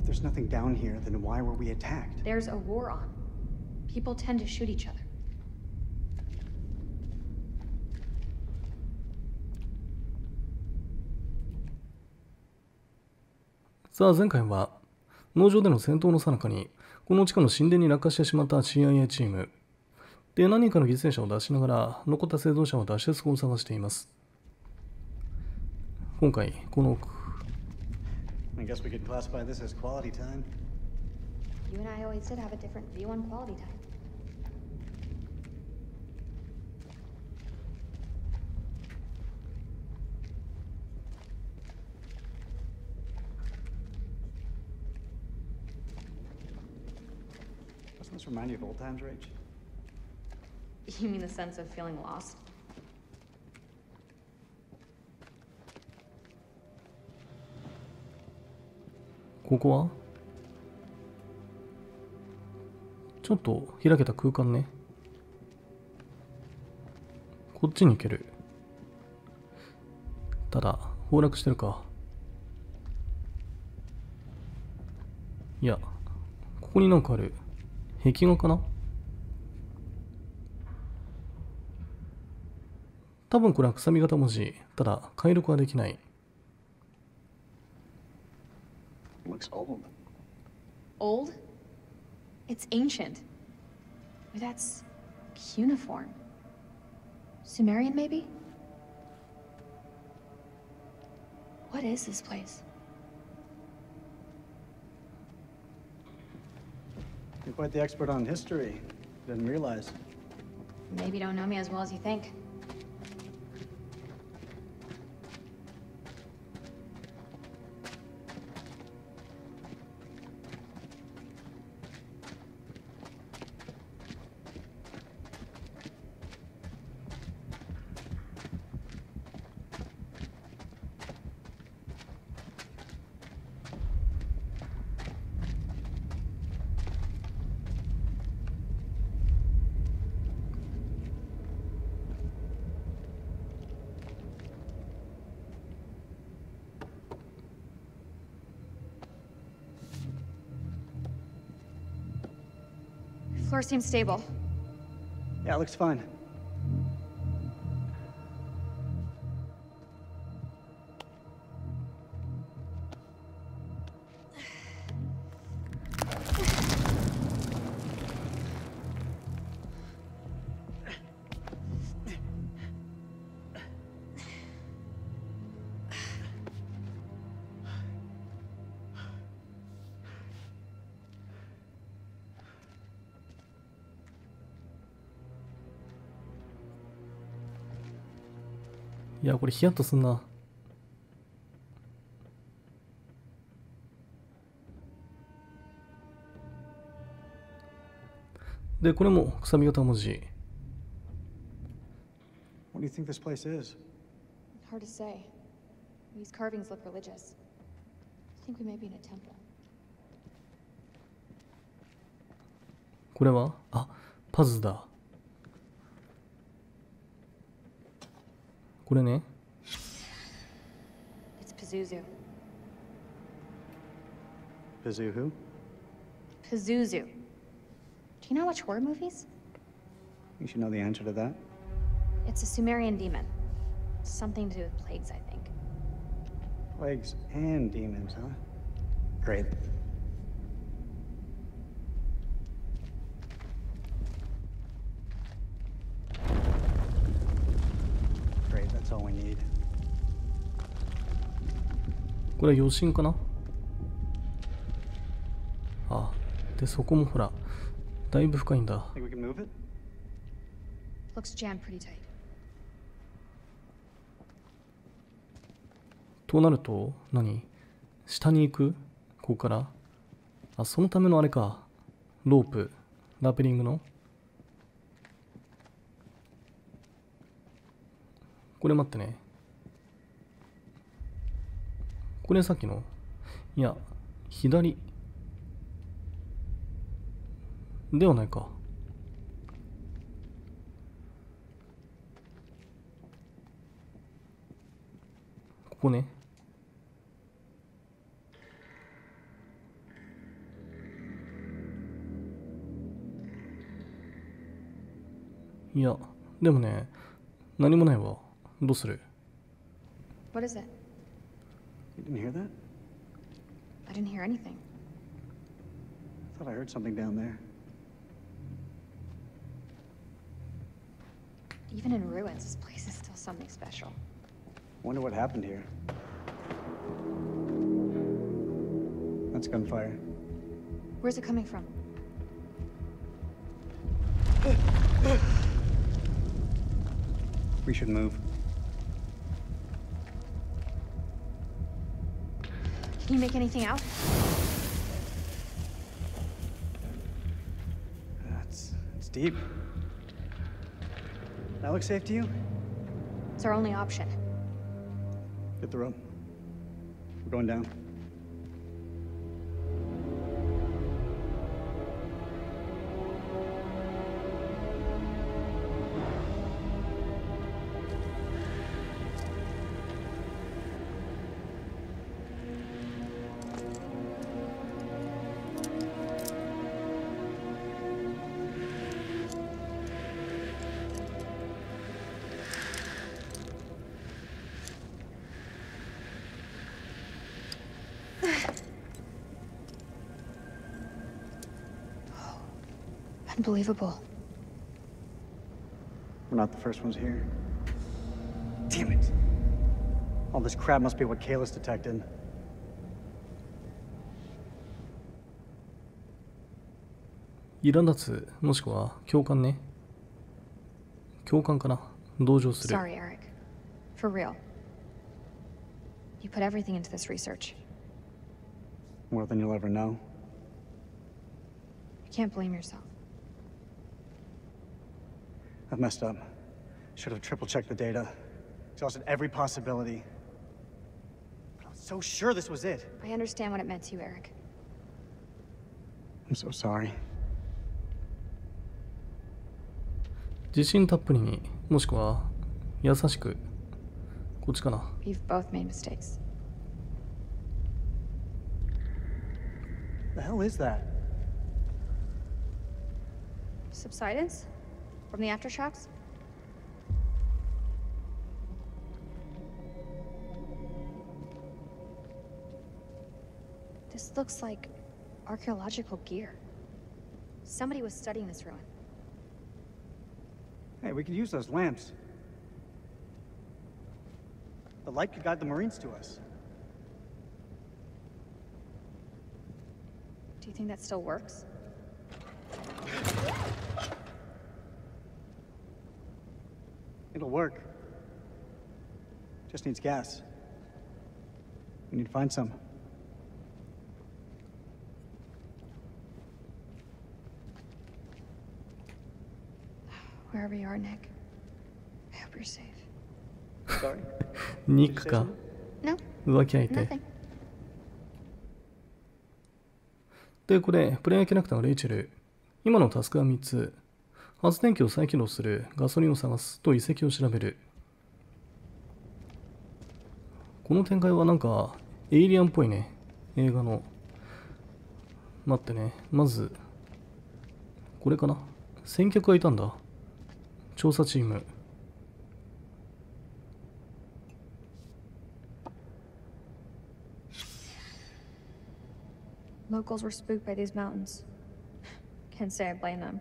there's nothing down here, then why were we attacked? There's a war on. People tend to shoot each other. さあ前回は農場での戦闘の最中にこの地下の神殿に落下してしまった CIA チームで何人かの犠牲者を出しながら残った生存者を脱出口を探しています。今回この奥 I guess we could classify this as quality time. You and I always did have a different view on quality time. Doesn't this remind you of old times, Rach? You mean the sense of feeling lost? ここはちょっと開けた空間ね。こっちに行ける。ただ崩落してるか。いや、ここになんかある。壁画かな。多分これはくさみ型文字。ただ解読はできない。 Looks old. Old? It's ancient. Or that's cuneiform. Sumerian, maybe? What is this place? You're quite the expert on history. Didn't realize. Maybe you don't know me as well as you think. Floor seems stable. Yeah, it looks fine. いや、これヒヤッとすんな。で、これもくさみ型文字。 What do you think this place is? Hard to say. These carvings look religious. I think we may be in a temple. これはパズルだ。これね。 It's Pazuzu. Pazuzu? Pazuzu. Do you not watch horror movies? You should know the answer to that. It's a Sumerian demon. Something to do with plagues, I think. Plagues and demons, huh? Great. Great, that's all we need. これは余震かな。で、そこもほら、だいぶ深いんだ。 Think we can move it? Looks jammed pretty tight. となると、何下に行くここからそのためのあれか。ロープ、ラペリングの。これ待ってね。これさっきの。いや、左。ではないか。ここね。 いや、でもね、何もないわ。どうする？ What is it? You didn't hear that? I didn't hear anything. I thought I heard something down there. Even in ruins, this place is still something special. Wonder what happened here. That's gunfire. Where's it coming from? We should move. Can you make anything out? It's deep. That looks safe to you? It's our only option. Get the rope. We're going down. Unbelievable. We're not the first ones here. Damn it! All this crap must be what Kalis detected. 苛立つ、もしくは共感ね。共感かな。同情する。 Sorry, Eric. For real. You put everything into this research. More than you'll ever know. You can't blame yourself. I've messed up. Should have triple-checked the data. Exhausted every possibility. But I was so sure this was it. I understand what it meant to you, Eric. I'm so sorry. 自信たっぷりに、もしくは優しく。こっちかな。 We've both made mistakes. The hell is that? Subsidence? From the aftershocks? This looks like archaeological gear. Somebody was studying this ruin. Hey, we could use those lamps. The light could guide the Marines to us. Do you think that still works? It'll work. Just needs gas. We need to find some. Wherever you are, Nick. I hope you're safe. Sorry? 肉か。 No, 浮気相手。 nothing. で、これ、プレイヤーキャラクターのレイチェル。今のタスクは3つ。発電機を再起動する、ガソリンを探すと遺跡を調べる。この展開はなんか、エイリアンっぽいね。映画の。待ってね。まず、これかな。先客がいたんだ。調査チーム。 Locals were spooked by these mountains. Can't say I blame them.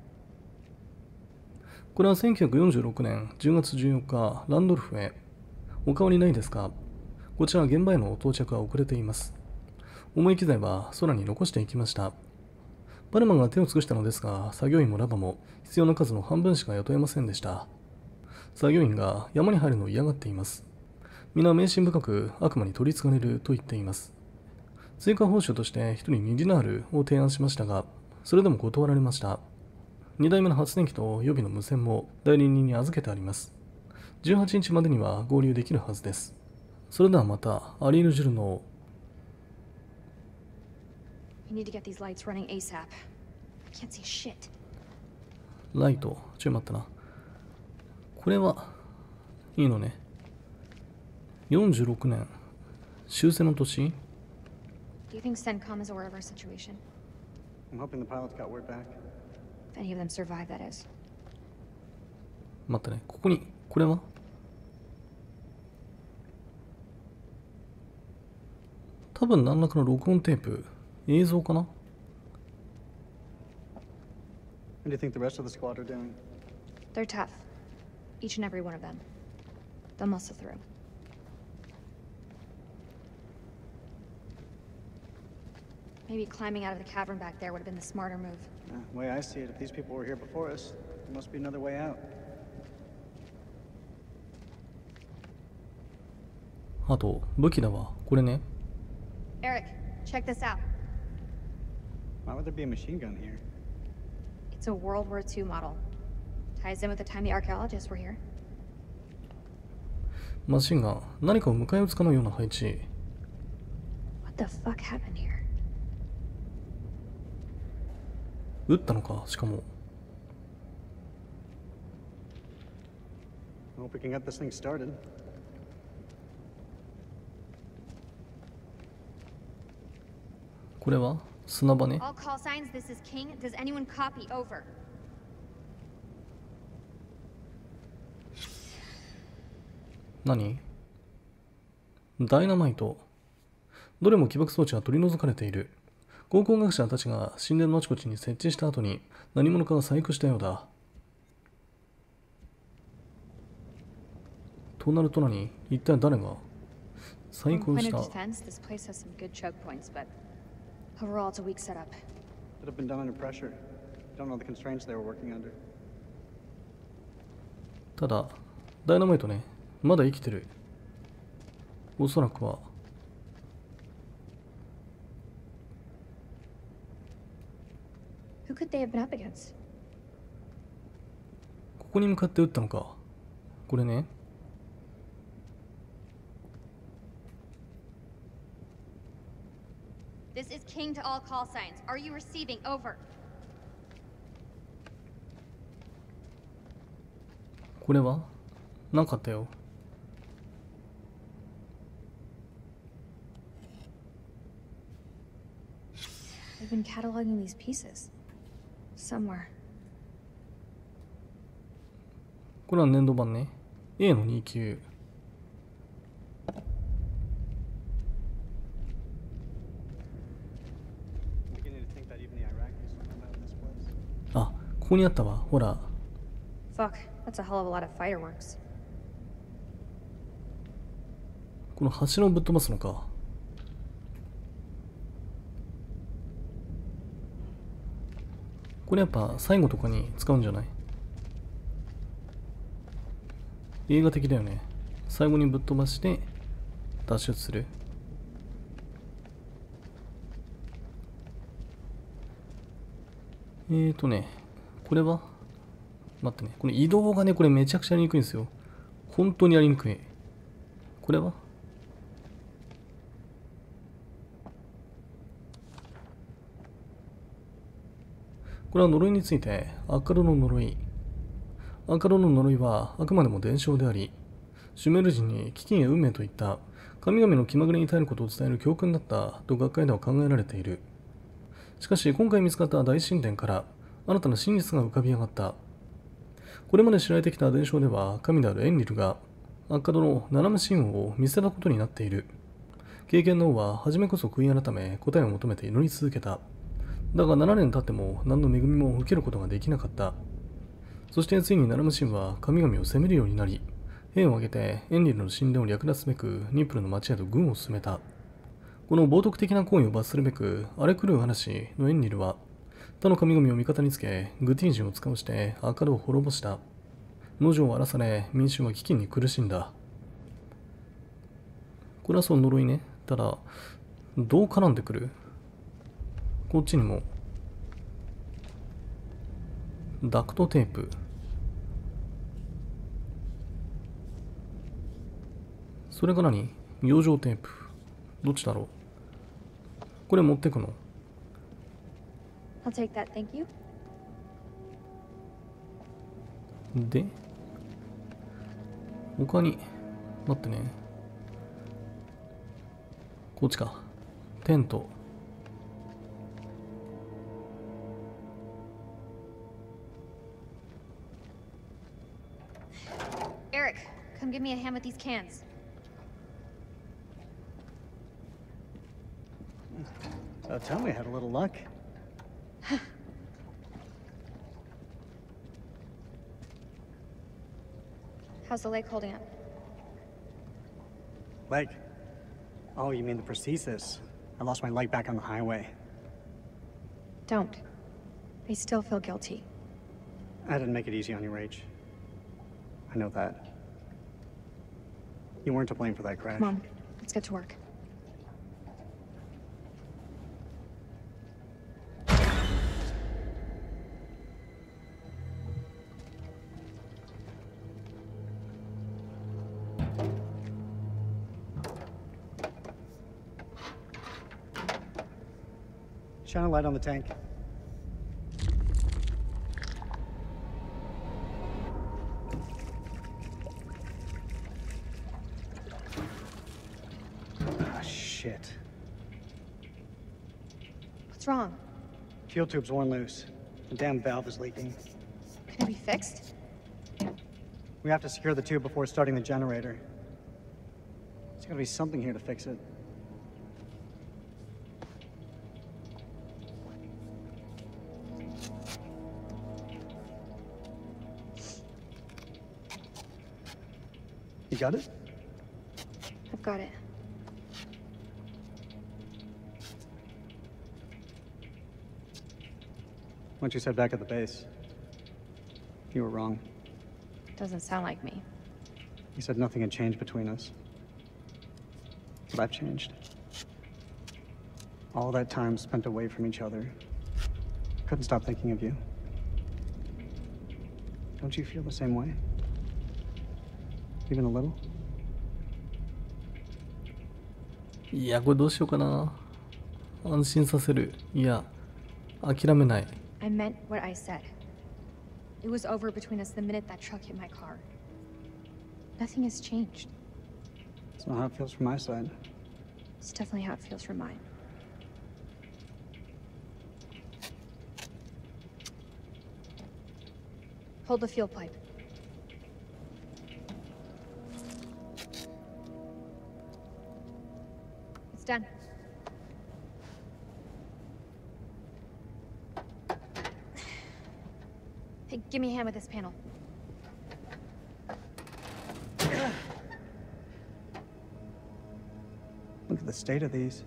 これは1946年10月14日、ランドルフへ。お変わりないですか？こちらは現場への到着は遅れています。重い機材は空に残していきました。バルマンが手を尽くしたのですが、作業員もラバも必要な数の半分しか雇えませんでした。作業員が山に入るのを嫌がっています。皆迷信深く悪魔に取り憑かれると言っています。追加報酬として1人2ディナールを提案しましたが、それでも断られました。2台目の発電機と予備の無線も代理人に預けてあります。18日までには合流できるはずです。それではまた、アリーヌ・ジュルの We need to get these lights running ASAP. I can't see shit. ライト、ちょい待ったな。これはいいのね。46年、終戦の年 Do you think CENTCOM is aware of our situation? I'm hoping the pilots got word back. If any of them survive, that is. 待ってね、ここに、これは多分何らかの録音テープ、映像かな。 What do you think the rest of the squad are doing? They're tough. Each and every one of them. They'll muscle through. Maybe climbing out of the cavern back there would have been the smarter move. The way I see it, if these people were here before us, there must be another way out. あと、武器だわ。これね。 Eric, check this out. Why would there be a machine gun here? It's a World War II model. Ties in with the time the archaeologists were here. マシンが何かを迎え撃つかのような配置。 What the fuck happened here? 撃ったのか、しかも。 I hope we can get this thing started. これは砂場ね。 All call signs, this is King. Does anyone copy? Over. 何？ダイナマイト。どれも起爆装置が取り除かれている。考古学者たちが神殿のあちこちに設置した後に何者かが細工したようだ。となると何？一体誰が細 From 工 point し of た？ defense, this place has some good choke points, but overall, it's a weak setup. Could have been done under pressure. Don't know the constraints they were working under. ただ、ダイナマイトね、まだ生きてる。おそらくは。 Who could they have been up against? ここに向かって撃ったのか。これね。 This is King to all call signs. Are you receiving? Over. これはなかったよ。 They've been cataloging these pieces. Somewhere. これは粘土板ね。A の29。 Beginning to think that even the Iraqis will come out of this place. あ、ここにあったわ。ほら。 Fuck, that's a hell of a lot of fireworks. この柱をぶっ飛ばすのか。これやっぱ最後とかに使うんじゃない？映画的だよね。最後にぶっ飛ばして脱出する。これは待ってね。この移動がね、これめちゃくちゃやりにくいんですよ。本当にやりにくい。これはこれは呪いについて、アカロの呪い。アカロの呪いはあくまでも伝承であり、シュメール人に飢饉や運命といった神々の気まぐれに耐えることを伝える教訓だったと学会では考えられている。しかし今回見つかった大神殿から新たな真実が浮かび上がった。これまで知られてきた伝承では神であるエンリルがアッカドのナナム神王を見せたことになっている。経験の王は初めこそ悔い改め答えを求めて祈り続けた。だが7年経っても何の恵みも受けることができなかった。そしてついにナナム神は神々を責めるようになり、兵を挙げてエンリルの神殿を略奪すべくニンプルの町へと軍を進めた。この冒涜的な行為を罰するべく荒れ狂う話のエンリルは他の神々を味方につけグティー人を使わしてアカドを滅ぼした。農場を荒らされ民衆は飢饉に苦しんだ。これはその呪いね。ただどう絡んでくる？こっちにもダクトテープ。それが何？養生テープ。どっちだろう？これ持ってくの？ I'll take that, thank you. で他に待ってね。こっちか。テント。 give me a hand with these cans. So tell me, I had a little luck. How's the lake holding up? Leg. Oh, you mean the prosthesis? I lost my leg back on the highway. Don't. I still feel guilty. I didn't make it easy on you, Rach. I know that. You weren't to blame for that crash. Come on, let's get to work. Shine a light on the tank. Ah, shit. What's wrong? Fuel tube's worn loose. The damn valve is leaking. Can it be fixed? We have to secure the tube before starting the generator. There's gotta be something here to fix it. You got it? I've got it. Once you said back at the base, you were wrong. Doesn't sound like me. You said nothing had changed between us. But I've changed. All that time spent away from each other. Couldn't stop thinking of you. Don't you feel the same way? Even a little? いや、これどうしようかな。安心させる。いや、諦めない。 I meant what I said. It was over between us the minute that truck hit my car. Nothing has changed. It's not how it feels from my side. It's definitely how it feels from mine. Hold the fuel pipe. It's done. Hey, give me a hand with this panel. Look at the state of these.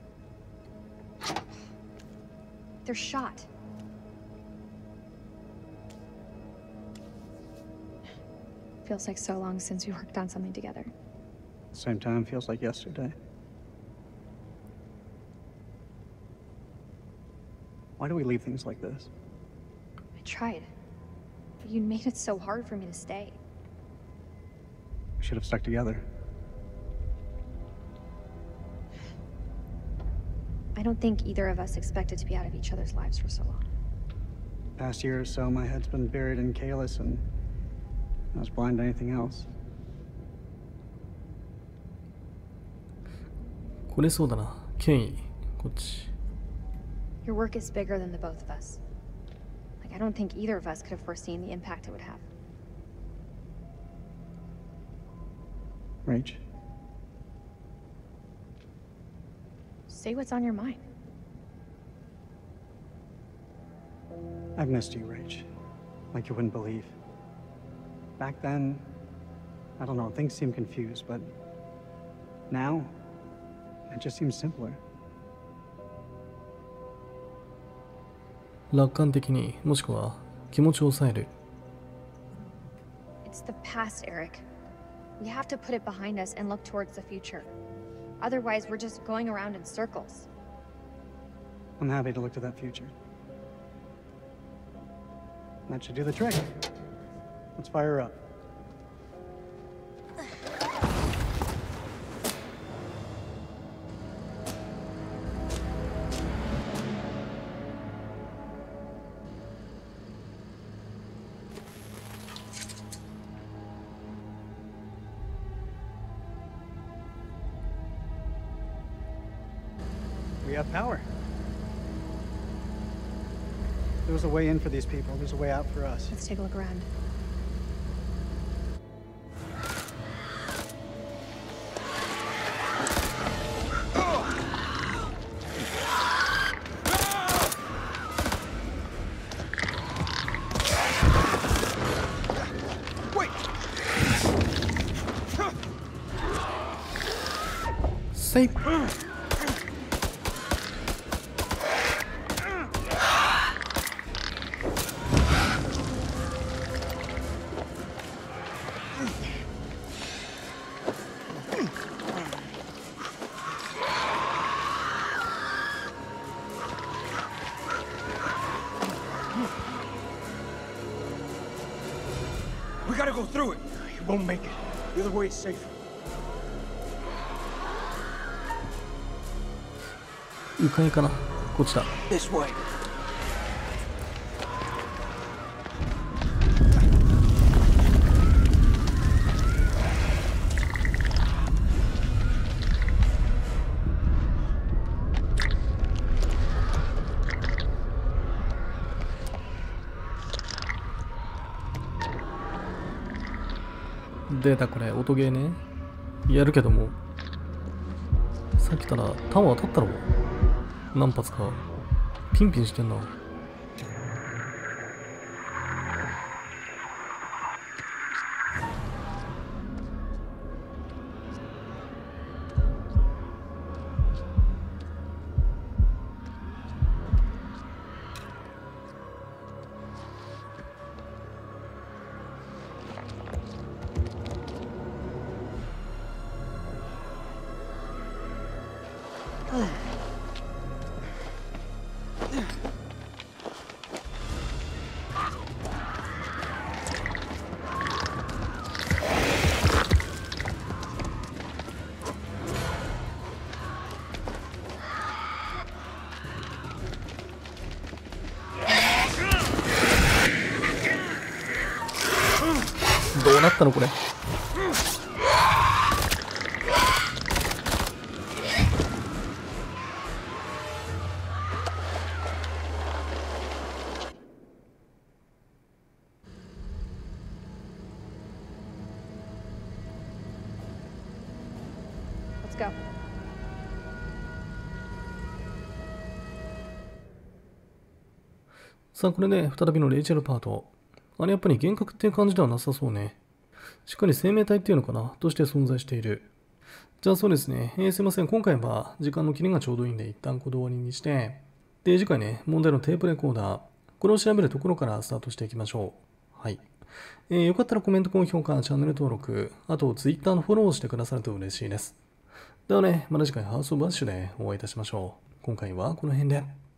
They're shot. Feels like so long since we worked on something together. Same time, feels like yesterday. Why do we leave things like this? I tried. But you made it so hard for me to stay. We should have stuck together. I don't think either of us expected to be out of each other's lives for so long. Past year or so, my head's been buried in Kalis, and I was blind to anything else. これそうだな。権威。こっち。 Your work is bigger than the both of us. Like, I don't think either of us could have foreseen the impact it would have. Rach, Say what's on your mind. I've missed you, Rach. Like you wouldn't believe. Back then, I don't know, things seemed confused, but now, it just seems simpler. 楽観的に、もしくは気持ちを抑える。 It's the past, Eric. We have to put it behind us and look towards the future. Otherwise, we're just going around in circles. I'm happy to look to that future. That should do the trick. Let's fire her up. We have power. There was a way in for these people. There's a way out for us. Let's take a look around. gotta go through it. You won't make it. The other way is safer. 迂回かな。こっちだ。 This way. 出たこれ、音ゲーね。やるけども。さっきから弾当たったろ。何発か。ピンピンしてんな。どうなったのこれ。 Let's go. さあこれで再びのレイチェルパート。あれやっぱり幻覚っていう感じではなさそうね。しっかり生命体っていうのかなとして存在している。じゃあそうですね。すいません。今回は時間の切りがちょうどいいんで一旦これで終わりにして、で、次回ね、問題のテープレコーダー。これを調べるところからスタートしていきましょう。はい。よかったらコメント、高評価、チャンネル登録、あと Twitter のフォローをしてくださると嬉しいです。ではね、また次回ハウスオブアッシュでお会いいたしましょう。今回はこの辺で。